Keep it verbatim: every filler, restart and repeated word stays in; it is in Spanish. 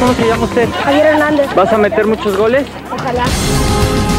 ¿cómo se llama usted? Javier Hernández. ¿Vas a meter muchos goles? Ojalá.